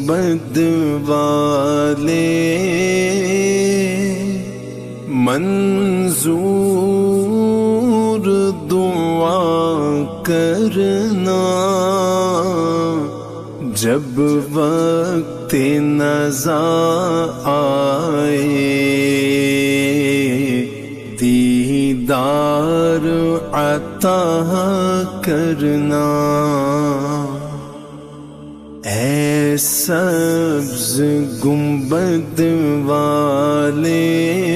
گنبد والے منظور دعا کرنا، جب وقت نزا آئے دیدار عطا کرنا۔ اے سبز گنبد والے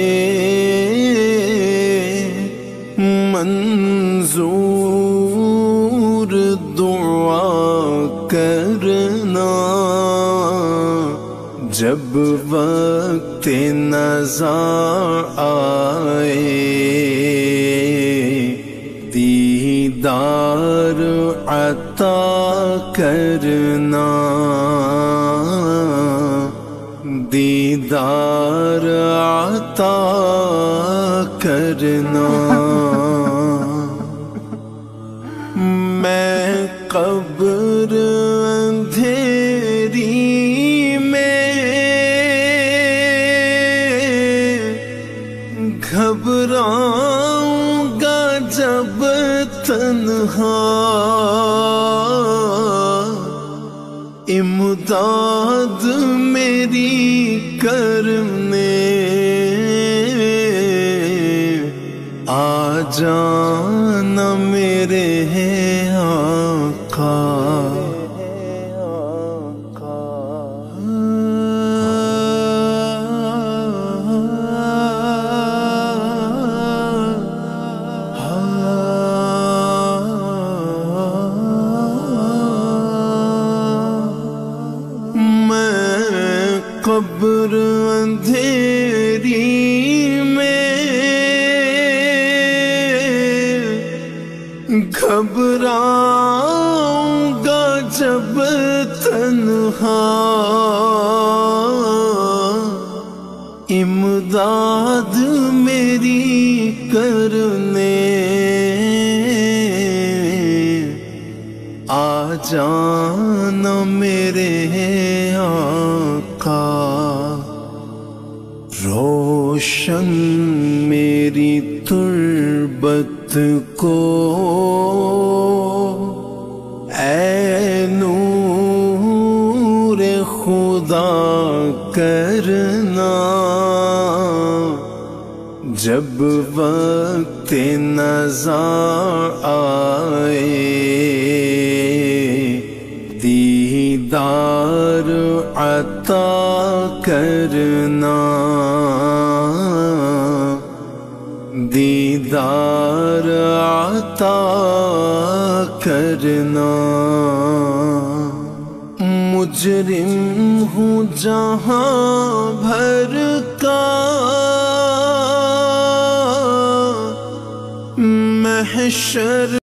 منظور دعا کرنا، جب وقت نزا آئے دیدار عطا کرنا، دیدار عطا کرنا۔ میں قبر اندھیری میں گھبراؤں گا جب تنہا، امداد میری کرنے آ جانا میرے آقا۔ قبر اندھیری میں گھبراؤں گا جب تنہا، امداد میری کرنے آ جانا میرے آقا۔ روشن میری تربت کو اے نور خدا کرنا، جب وقت نزا آئے دیدار عطا کرنا، دیدار عطا کرنا۔ مجرم ہوں جہاں بھر کا، محشر